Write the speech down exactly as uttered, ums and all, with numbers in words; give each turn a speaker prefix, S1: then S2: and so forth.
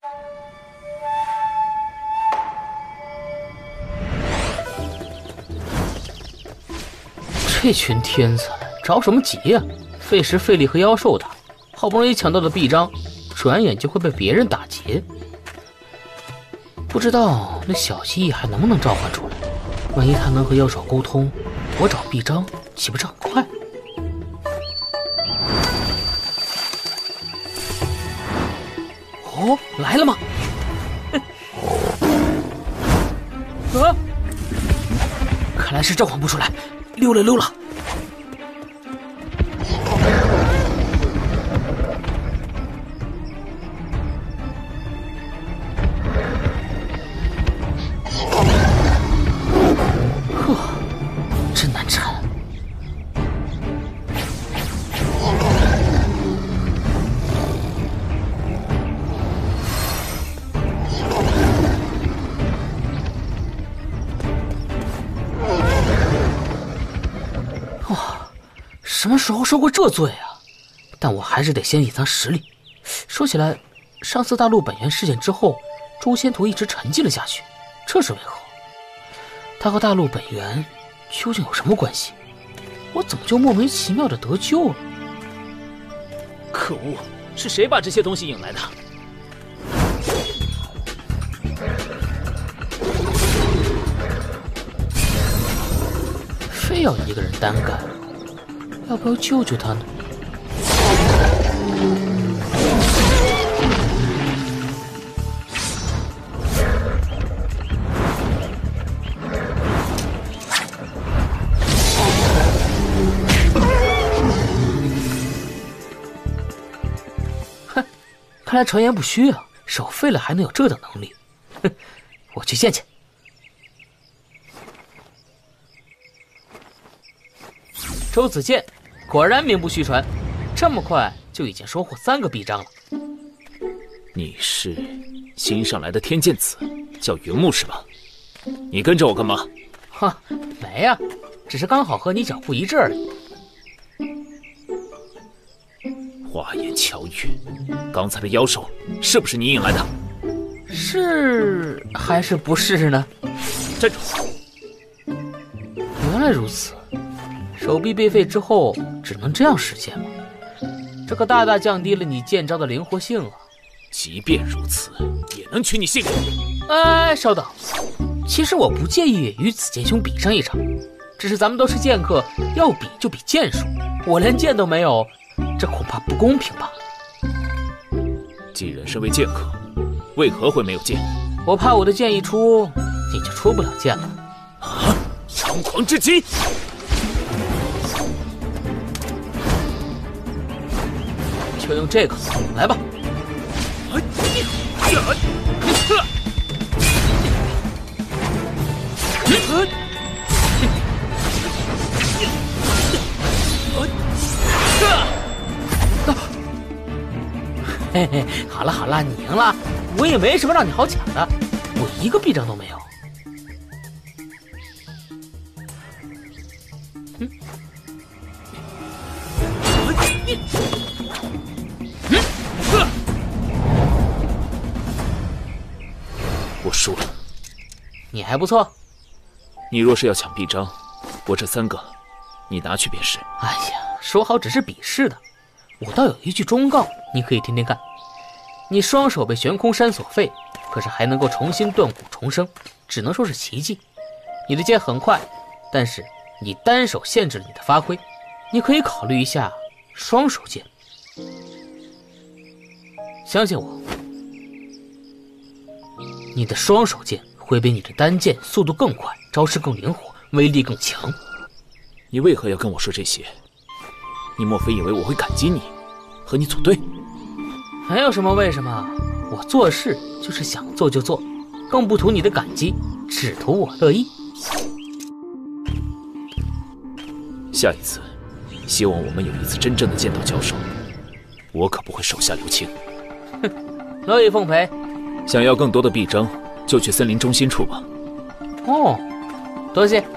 S1: 这群天才着什么急呀、啊？费时费力和妖兽打，好不容易抢到的臂章，转眼就会被别人打劫。不知道那小蜥蜴还能不能召唤出来？万一他能和妖兽沟通，我找臂章岂不是很快？哦，来了吗？啊！看来是召唤不出来，溜了溜了。呵，真难缠。哇，什么时候受过这罪啊？但我还是得先隐藏实力。说起来，上次大陆本源事件之后，诛仙图一直沉寂了下去，这是为何？他和大陆本源究竟有什么关系？我怎么就莫名其妙的得救了？
S2: 可恶，是谁把这些东西引来的？
S1: 非要一个人单干，要不要救救他呢？哼，看来传言不虚啊，手废了还能有这等能力。哼，我去见见。周子健，果然名不虚传，这么快就已经收获三个臂章了。
S2: 你是新上来的天剑子，叫云木是吧？你跟着我干嘛？
S1: 哈，没呀、啊，只是刚好和你脚步一致而已。
S2: 花言巧语，刚才的妖兽是不是你引来的？
S1: 是还是不是呢？
S2: 站住！
S1: 原来如此。手臂被废之后，只能这样实现吗？这可大大降低了你剑招的灵活性啊！
S2: 即便如此，也能取你性命。
S1: 哎，稍等，其实我不介意与子健兄比上一场，只是咱们都是剑客，要比就比剑术。我连剑都没有，这恐怕不公平吧？
S2: 既然身为剑客，为何会没有剑？
S1: 我怕我的剑一出，你就出不了剑了。
S2: 啊！猖狂之极！
S1: 就用这个来吧。嘿嘿，好了好了，你赢了，我也没什么让你好抢的，我一个臂章都没有。嗯。
S2: 我输了。
S1: 你还不错。
S2: 你若是要抢臂章，我这三个，你拿去便是。
S1: 哎呀，说好只是比试的，我倒有一句忠告，你可以听听看。你双手被悬空山所废，可是还能够重新断骨重生，只能说是奇迹。你的剑很快，但是你单手限制了你的发挥，你可以考虑一下双手剑。相信我，你的双手剑会比你的单剑速度更快，招式更灵活，威力更强。
S2: 你为何要跟我说这些？你莫非以为我会感激你，和你组队？
S1: 没有什么为什么，我做事就是想做就做，更不图你的感激，只图我乐意。
S2: 下一次，希望我们有一次真正的剑道交手，我可不会手下留情。
S1: 哼，乐意奉陪。
S2: 想要更多的臂章，就去森林中心处吧。
S1: 哦，多谢。